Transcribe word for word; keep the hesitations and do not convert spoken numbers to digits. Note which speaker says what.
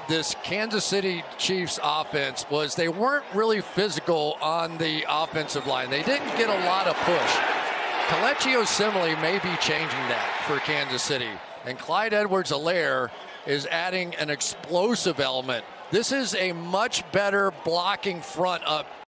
Speaker 1: this Kansas City Chiefs offense was they weren't really physical on the offensive line. They didn't get a lot of push. Kelechi Osemele may be changing that for Kansas City. And Clyde Edwards-Helaire is adding an explosive element. This is a much better blocking front up